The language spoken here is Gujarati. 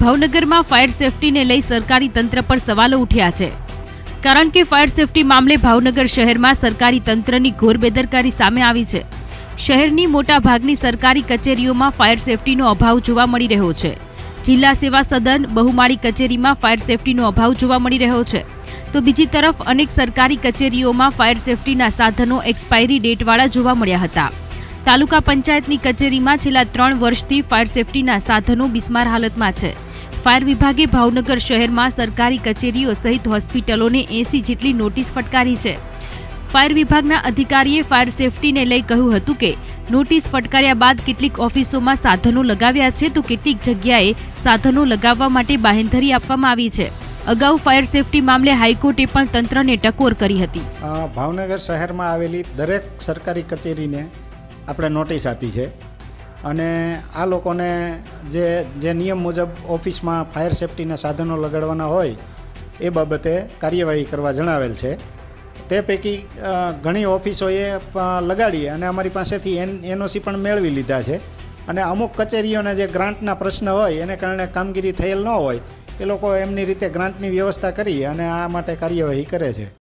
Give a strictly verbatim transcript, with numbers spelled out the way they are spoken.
ભાવનગરમાં ફાયર સેફટીને લઈ સરકારી તંત્ર પર સવાલો ઉઠ્યા છે, કારણ કે ફાયર સેફટી મામલે ભાવનગર શહેરમાં સરકારી તંત્રની ઘોર બેદરકારી સામે આવી છે। શહેરની મોટા ભાગની સરકારી કચેરીઓમાં ફાયર સેફટીનો અભાવ જોવા મળી રહ્યો છે। જિલ્લા સેવા સદન બહુમાળી કચેરીમાં ફાયર સેફટીનો અભાવ જોવા મળી રહ્યો છે, તો બીજી તરફ અનેક સરકારી કચેરીઓમાં ફાયર સેફટીના સાધનો એક્સપાયરી ડેટવાળા જોવા મળ્યા હતા। તાલુકા પંચાયતની કચેરીમાં છેલ્લા ત્રણ વર્ષથી ફાયર સેફટીના સાધનો બિસ્માર હાલતમાં છે। ફાયર વિભાગે ભાવનગર શહેરમાં સરકારી કચેરીઓ સહિત હોસ્પિટલોને એંસી જેટલી નોટિસ ફટકારી છે। ફાયર વિભાગના અધિકારીએ ફાયર સેફટીને લઈ કહ્યું હતું કે નોટિસ ફટકાર્યા બાદ કેટલીક ઓફિસોમાં સાધનો લગાવ્યા છે, તો કેટલીક જગ્યાએ સાધનો લગાવવા માટે બાહેંધરી આપવામાં આવી છે। અગાઉ ફાયર સેફટી મામલે હાઈકોર્ટે પણ તંત્રને ટકોર કરી હતી। ભાવનગર શહેરમાં આવેલી દરેક સરકારી કચેરીને આપણે નોટિસ આપી છે અને આ લોકોને જે જે નિયમ મુજબ ઓફિસમાં ફાયર સેફટીના સાધનો લગાડવાના હોય એ બાબતે કાર્યવાહી કરવા જણાવેલ છે। તે પૈકી ઘણી ઓફિસોએ લગાડી અને અમારી પાસેથી એન એનઓસી પણ મેળવી લીધા છે અને અમુક કચેરીઓને જે ગ્રાન્ટના પ્રશ્ન હોય એને કારણે કામગીરી થયેલ ન હોય એ લોકો એમની રીતે ગ્રાન્ટની વ્યવસ્થા કરી અને આ માટે કાર્યવાહી કરે છે।